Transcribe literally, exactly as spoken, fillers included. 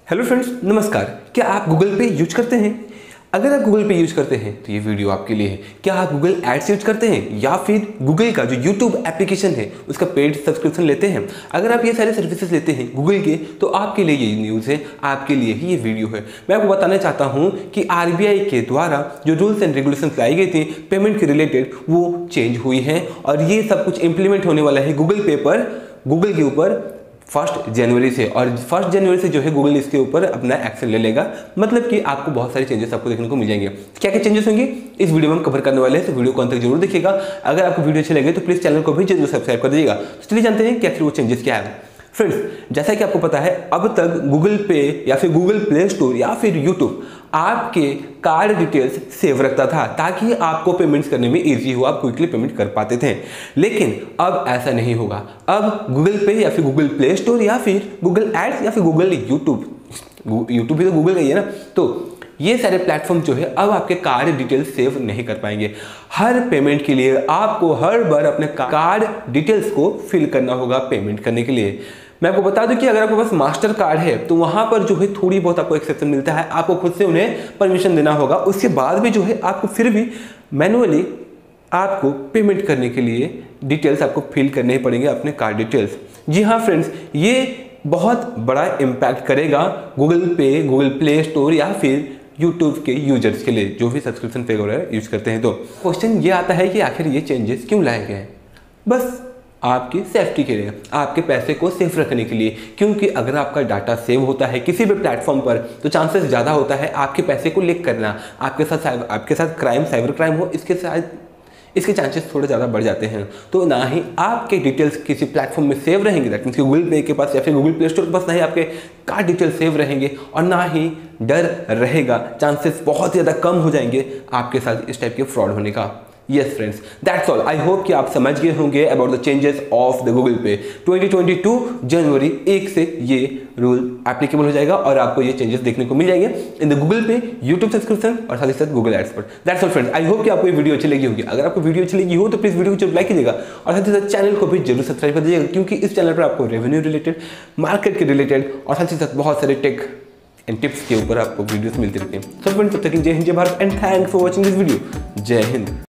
Hello friends, नमस्कार। क्या आप गूगल पे यूज करते हैं? अगर आप गूगल पे यूज करते हैं तो ये वीडियो आपके लिए है। क्या आप गूगल एड्स यूज करते हैं या फिर गूगल का जो यूट्यूब एप्लीकेशन है उसका पेड सब्सक्रिप्शन लेते हैं? अगर आप ये सारे सर्विसेज लेते हैं गूगल के तो आपके लिए ये न्यूज़ है, आपके लिए ही ये वीडियो है। मैं आपको बताना चाहता हूँ कि आरबीआई के द्वारा जो रूल्स एंड रेगुलेशन लाई गई थी पेमेंट के रिलेटेड वो चेंज हुई हैं और ये सब कुछ इंप्लीमेंट होने वाला है गूगल पे पर, गूगल के ऊपर फर्स्ट जनवरी से। और फर्स्ट जनवरी से जो है गूगल इसके ऊपर अपना एक्शन ले लेगा। मतलब कि आपको बहुत सारे चेंजेस आपको देखने को मिल जाएंगे। क्या क्या चेंजेस होंगे इस वीडियो में हम कवर करने वाले हैं, तो वीडियो को अंत तक जरूर देखिएगा। अगर आपको वीडियो अच्छे लगे तो प्लीज चैनल को भी जरूर सब्सक्राइब कर दीजिएगा। तो चलिए जानते हैं कि आखिर वो चेंजेस क्या है। फ्रेंड्स, जैसा कि आपको पता है अब तक गूगल पे या फिर गूगल प्ले स्टोर या फिर यूट्यूब आपके कार्ड डिटेल्स सेव रखता था ताकि आपको पेमेंट्स करने में इजी हो, आप क्विकली पेमेंट कर पाते थे। लेकिन अब ऐसा नहीं होगा। अब गूगल पे या फिर गूगल प्ले स्टोर या फिर गूगल एड्स या फिर गूगल यूट्यूब, यूट्यूब भी तो गूगल का ही है ना, तो ये सारे प्लेटफॉर्म जो है अब आपके कार्ड डिटेल्स सेव नहीं कर पाएंगे। हर पेमेंट के लिए आपको हर बार अपने कार्ड डिटेल्स को फिल करना होगा पेमेंट करने के लिए। मैं आपको बता दूं कि अगर आपके पास मास्टर कार्ड है तो वहां पर जो है थोड़ी बहुत आपको एक्सेप्शन मिलता है, आपको खुद से उन्हें परमिशन देना होगा। उसके बाद भी जो है आपको फिर भी मैनुअली आपको पेमेंट करने के लिए डिटेल्स आपको फिल करने ही पड़ेंगे, अपने कार्ड डिटेल्स। जी हाँ फ्रेंड्स, ये बहुत बड़ा इम्पैक्ट करेगा गूगल पे, गूगल प्ले स्टोर या फिर यूट्यूब के यूजर्स के लिए जो भी सब्सक्रिप्शन पे वगैरह यूज करते हैं। तो क्वेश्चन ये आता है कि आखिर ये चेंजेस क्यों लाए गए हैं? बस आपकी सेफ्टी के लिए, आपके पैसे को सेफ रखने के लिए। क्योंकि अगर आपका डाटा सेव होता है किसी भी प्लेटफॉर्म पर तो चांसेस ज़्यादा होता है आपके पैसे को लीक करना, आपके साथ आपके साथ क्राइम, साइबर क्राइम हो, इसके साथ इसके चांसेस थोड़े ज़्यादा बढ़ जाते हैं। तो ना ही आपके डिटेल्स किसी प्लेटफॉर्म में सेव रहेंगे, दैट मीन्स गूगल पे के पास या फिर गूगल प्ले स्टोर के पास, ना ही आपके कार्ड डिटेल्स सेव रहेंगे और ना ही डर रहेगा, चांसेस बहुत ज़्यादा कम हो जाएंगे आपके साथ इस टाइप के फ्रॉड होने का। Yes friends, that's all. I hope कि आप समझ गए होंगे about the changes of the Google Pay. Twenty twenty two जनवरी एक से ये रूल एप्लीकेबल हो जाएगा और आपको ये चेंजेस देखने को मिल जाएंगे in the Google Pay, YouTube subscription और साथ ही साथ गूगल एड्स पर। That's all friends, I hope कि आपको ये वीडियो अच्छी लगी होगी। अगर आपको वीडियो अच्छी लगी हो तो प्लीज वीडियो को जरूर लाइक कीजिएगा और साथ ही साथ चैनल को भी जरूर सब्सक्राइब कर दीजिएगा, क्योंकि इस चैनल पर आपको रेवेन्यू रिलेटेड, मार्केट के रिलेटेड और साथ ही साथ बहुत सारे टेक एंड टिप्स के ऊपर आपको वीडियोस मिलती रहती हैं। सो फ्रेंड्स, तब तक Jai Hind, Jai Bharat and thanks for watching this video. Jai Hind.